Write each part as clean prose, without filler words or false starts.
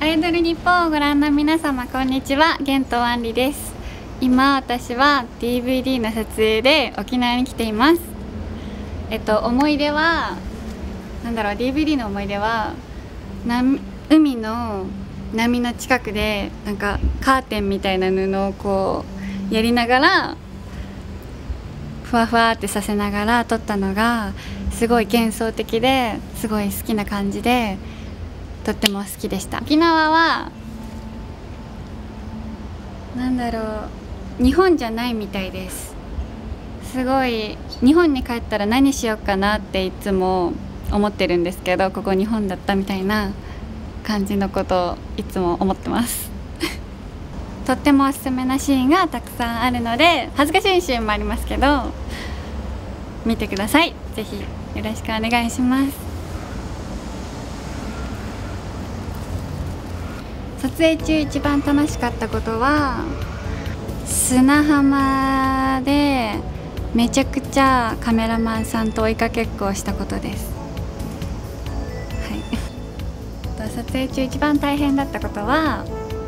アイドル日報をご覧の皆様こんにちは、玄東杏里です。今私は DVD の撮影で沖縄に来ています。思い出はDVD の思い出は海の波の近くでなんかカーテンみたいな布をこうやりながらふわふわってさせながら撮ったのがすごい幻想的ですごい好きな感じでとっても好きでした。沖縄は日本じゃないみたいです。すごい日本に帰ったら何しようかなっていつも思ってるんですけど、ここ日本だったみたいな感じのことをいつも思ってますとってもおすすめなシーンがたくさんあるので、恥ずかしいシーンもありますけど見てください。ぜひよろしくお願いします。撮影中一番楽しかったことは砂浜でめちゃくちゃカメラマンさんと追いかけっこをしたことです。はい撮影中一番大変だったことは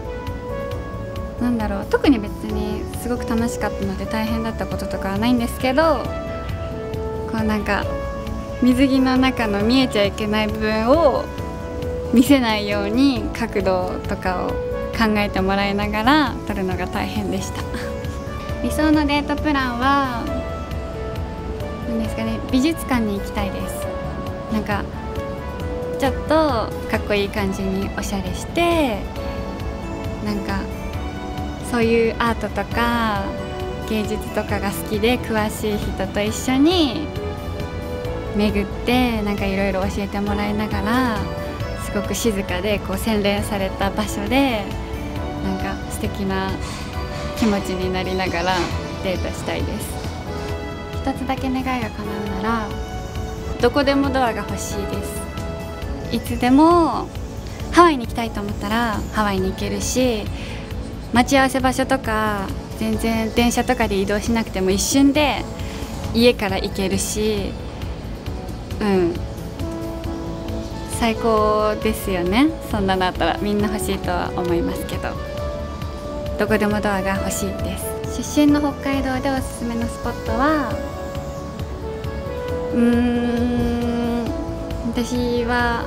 特に別にすごく楽しかったので大変だったこととかはないんですけど、こう水着の中の見えちゃいけない部分を見せないように角度とかを考えてもらいながら撮るのが大変でした理想のデートプランは美術館に行きたいです。ちょっとかっこいい感じにおしゃれしてそういうアートとか芸術とかが好きで詳しい人と一緒に巡っていろいろ教えてもらいながらすごく静かで洗練された場所で素敵な気持ちになりながらデートしたいです。一つだけ願いが叶うならどこでもドアが欲しいです。いつでもハワイに行きたいと思ったらハワイに行けるし、待ち合わせ場所とか全然電車とかで移動しなくても一瞬で家から行けるし、最高ですよね。そんなのあったらみんな欲しいとは思いますけど、どこでもドアが欲しいです。出身の北海道でおすすめのスポットは私は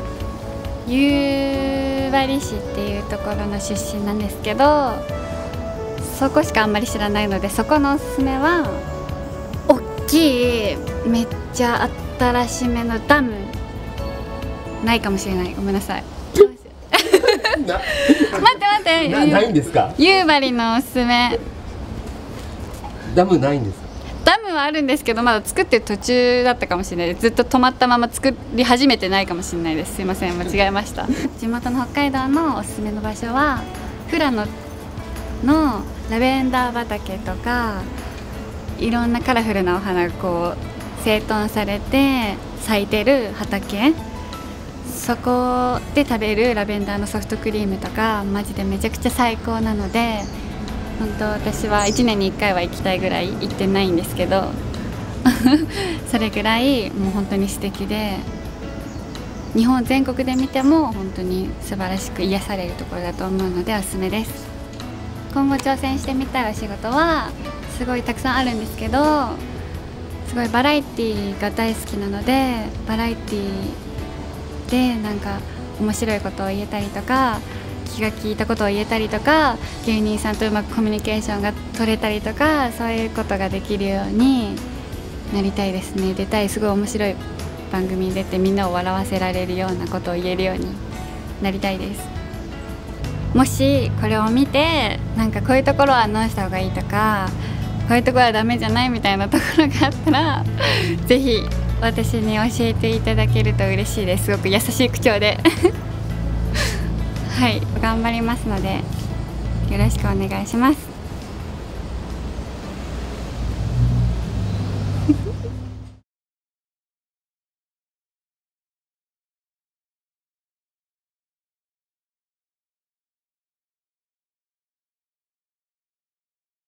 夕張市っていうところの出身なんですけど、そこしかあんまり知らないので、そこのおすすめは大きいめっちゃ新しめのダムないかもしれない。ごめんなさい待ってないんですか？ 夕張のおすすめダムないんですか？ ダムはあるんですけどまだ作ってる途中だったかもしれないです。ずっと止まったまま作り始めてないかもしれないです。すいません、間違えました地元の北海道のおすすめの場所は富良野のラベンダー畑とか、いろんなカラフルなお花が整頓されて咲いてる畑、そこで食べるラベンダーのソフトクリームとかマジでめちゃくちゃ最高なので、本当私は1年に1回は行きたいぐらい行ってないんですけどそれぐらいもう本当に素敵で、日本全国で見ても本当に素晴らしく癒されるところだと思うのでおすすめです。今後挑戦してみたいお仕事はすごいたくさんあるんですけど、すごいバラエティが大好きなので、バラエティで面白いことを言えたりとか気が利いたことを言えたりとか、芸人さんとうまくコミュニケーションが取れたりとか、そういうことができるようになりたいですね。すごい面白い番組に出てみんなを笑わせられるようなことを言えるようになりたいです。もしこれを見てこういうところは直した方がいいとか、こういうところはダメじゃないみたいなところがあったらぜひ私に教えていただけると嬉しいです。すごく優しい口調ではい、頑張りますのでよろしくお願いします。